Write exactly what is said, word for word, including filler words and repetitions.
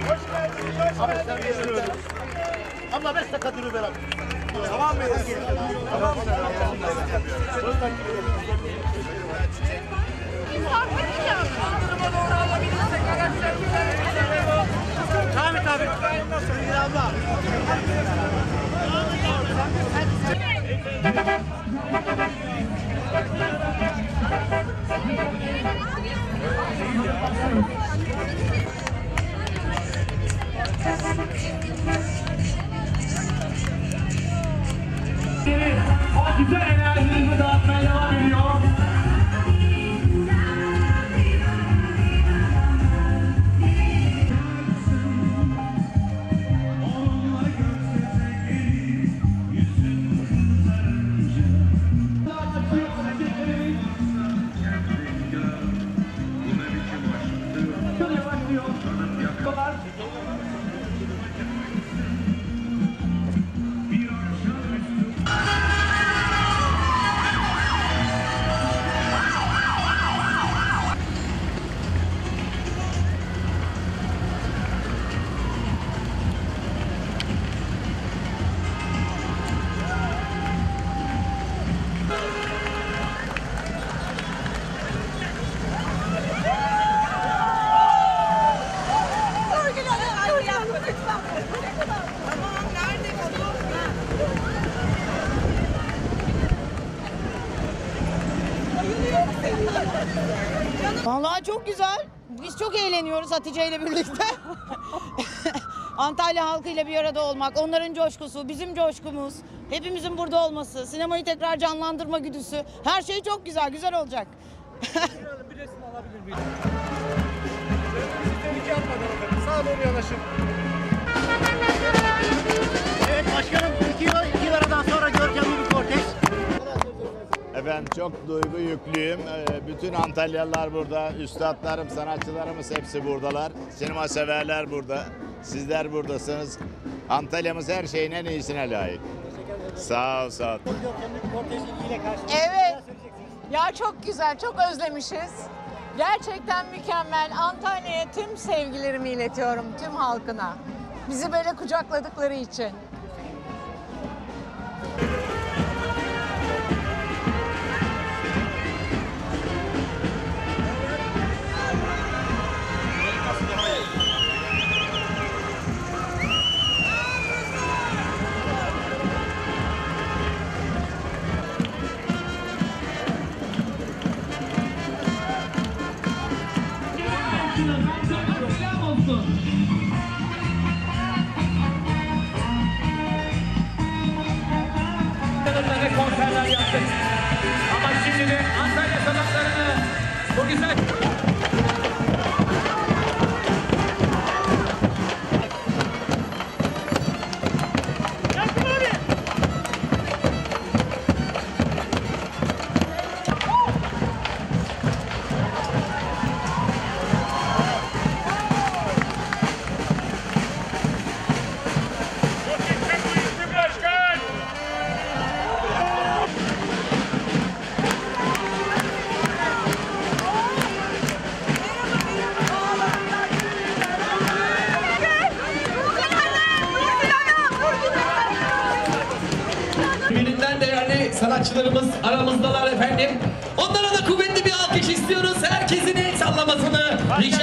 Hoş geldiniz. Hoş geldiniz. Abla beş dakika durur beraber. Tamam mı? Tamam. Tabii tabii. Abla. O güzel enerjinizi dağıtmaya devam ediyor. Vallahi çok güzel. Biz çok eğleniyoruz Hatice ile birlikte. Antalya halkıyla bir arada olmak, onların coşkusu, bizim coşkumuz, hepimizin burada olması, sinemayı tekrar canlandırma güdüsü. Her şey çok güzel, güzel olacak. Bir resim alabilir miyim? Sizi yapmadan efendim. Sağa doğru yanaşın. Evet başkanım, iki, iki aradan sonra görkemli bir kortej. Efendim çok duygu yüklüyüm. Ee, Bütün Antalyalılar burada, üstadlarım, sanatçılarımız hepsi buradalar. Sinema severler burada. Sizler buradasınız. Antalya'mız her şeyin en iyisine layık. Sağ ol, sağ ol. Görkemli bir kortej ilgiyle karşılaştık. Evet. Ya çok güzel, çok özlemişiz. Gerçekten mükemmel. Antalya'ya tüm sevgilerimi iletiyorum, tüm halkına. Bizi böyle kucakladıkları için. Ne konserler yaptık. Ama şimdi de Antalya sanatlarını bu güzel... Birbirinden değerli sanatçılarımız aramızdalar efendim. Onlara da kuvvetli bir alkış istiyoruz. Herkesin el sallamasını.